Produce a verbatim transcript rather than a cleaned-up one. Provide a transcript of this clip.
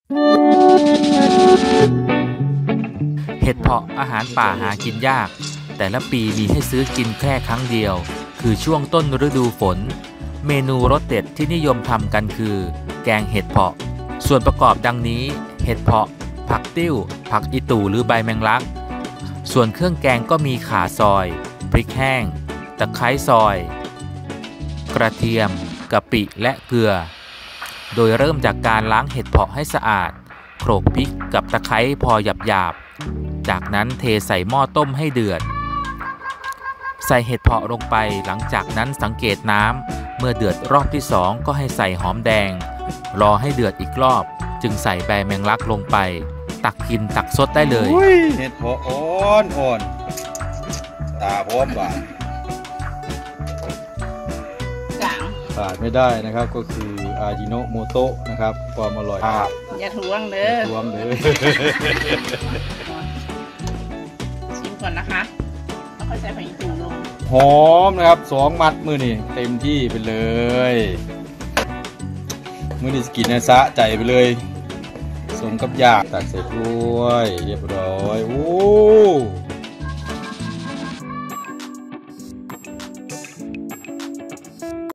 เห็ดเพาะอาหารป่าหากินยากแต่ละปีมีให้ซื้อกินแค่ครั้งเดียวคือช่วงต้นฤดูฝนเมนูรสเด็ดที่นิยมทำกันคือแกงเห็ดเพาะส่วนประกอบดังนี้เห็ดเพาะผักติ้วผักอีตู่หรือใบแมงลักส่วนเครื่องแกงก็มีข่าซอยพริกแห้งตะไคร้ซอยกระเทียมกะปิและเกลือโดยเริ่มจากการล้างเห็ดเพาะให้สะอาดโขลกพริกกับตะไคร้พอหยาบๆจากนั้นเทใส่หม้อต้มให้เดือดใส่เห็ดเพาะลงไปหลังจากนั้นสังเกตน้ำเมื่อเดือดรอบที่สองก็ให้ใส่หอมแดงรอให้เดือดอีกรอบจึงใส่ใบแมงลักลงไปตักกินตักซดได้เลยเห็ดเพาะอ่อนอ่อนตาพร้อมบานขาดไม่ได้นะครับก็คืออาจิโนโมโตะนะครับความอร่อยอย่าทวงเด้อทวงเด้อชิมก่อนนะคะแล้วค่อยใส่ผักอีตู่ลงหอมนะครับสองมัดมือนี่เต็มที่ไปเลยมือนี่สกินนะสะใจไปเลยสมกับยากตักเสร็จด้วยเรียบร้อยโอ้